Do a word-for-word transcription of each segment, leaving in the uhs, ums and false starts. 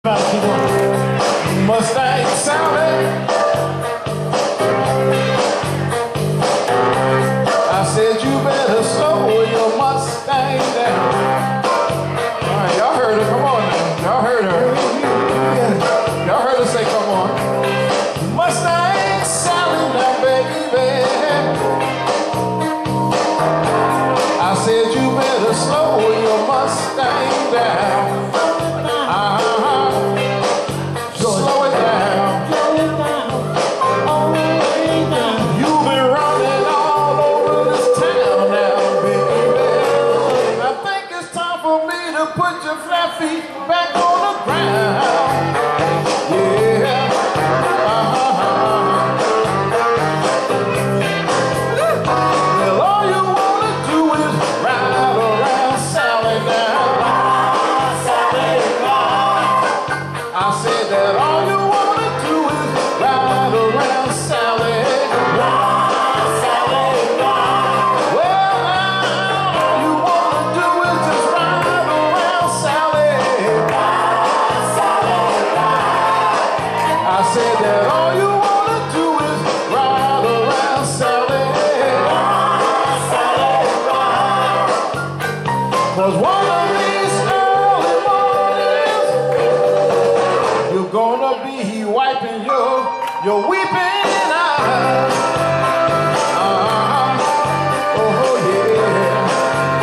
Mustang Sally. I said you better slow your Mustang down. All right, y'all heard her. Come on now. Y'all heard her. Y'all heard her say, come on. Mustang Sally now, baby. I said you better slow your Mustang down. Put your flat feet back on the ground. Yeah. Uh-huh. Well, all you wanna do is ride around Sally now. Ride, Sally, ride. I said that all you wanna do is ride around Sally. Ride, Sally, ride. Well, now all you wanna do is just ride around Sally. I said that all you wanna do is ride around Sally. Ride, Sally, ride. 'Cause one of these early mornings, you're gonna be wiping your, your weeping eyes. Uh-huh. Oh, yeah.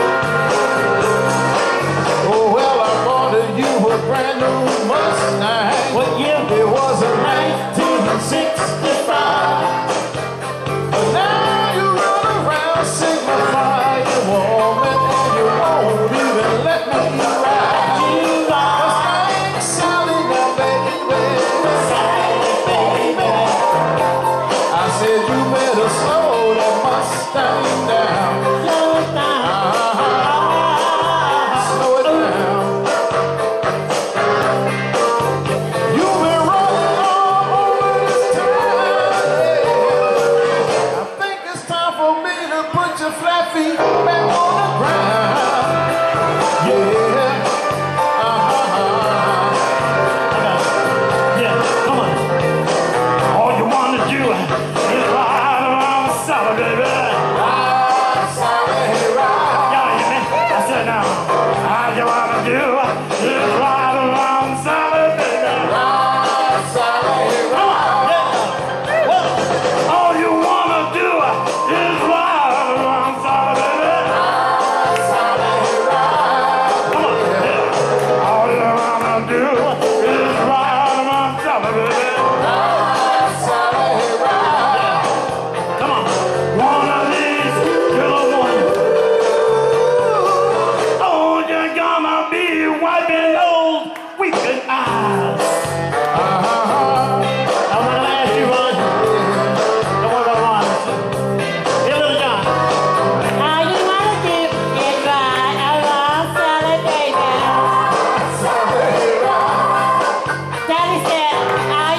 Oh, well, I bought you a brand new Mustang. What year? It was a nineteen sixty-five. But now you run around signifying you want me, and you won't even let me ride. You ride. Mustang Sally now, baby. Sally, baby. I said you better slow that Mustang down. Slow it down. Uh-huh. Slow it down. You've been running all over this town. Yeah. I think it's time for me to put your flat feet back on the ground. Yeah. Uh-huh. Yeah, come on. All you wanna do is ride around Sally, baby. Ride, Sally, ride. Y'all hear me? I said now, all you wanna do is ride around Sally, baby. Ride, Sally, Come on, ride. yeah. Well, all you wanna do is ride around Sally, baby. Ride, Sally, ride. Come on, yeah. All you wanna do is ride around Sally, baby. Ride, Sally, ride. Come on, one of these little ones. Oh, you're gonna be wiping those weeping eyes. Uh-huh. I want to ask you one. Don't worry about one. Here, little John. All you want to do is ride around Sally, baby. Sally, ride. Daddy said, all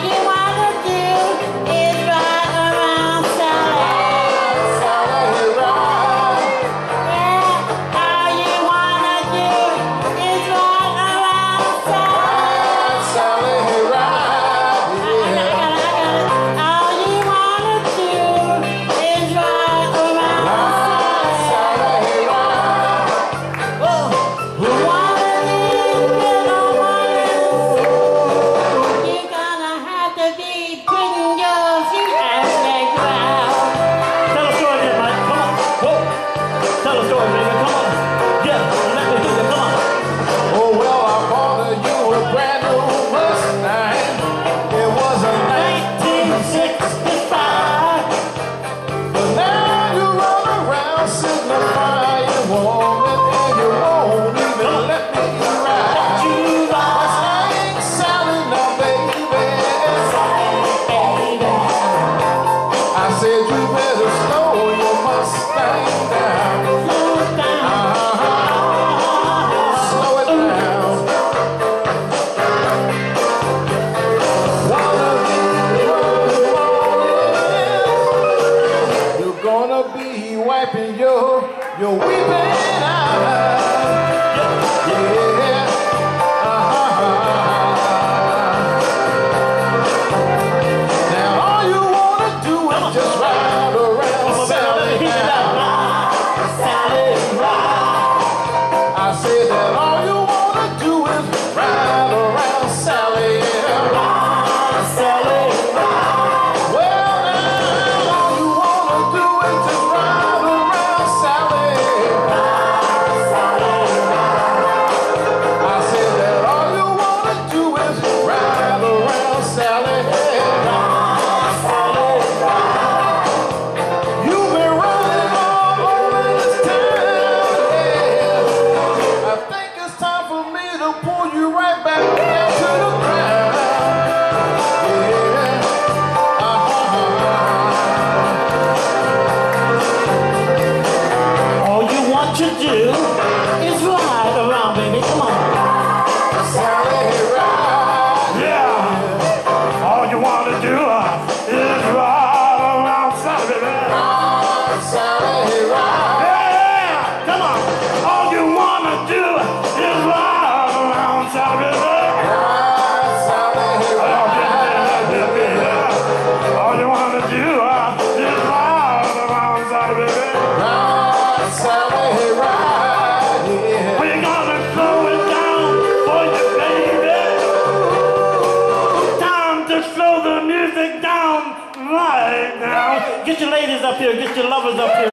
Get your ladies up here. Get your lovers up here.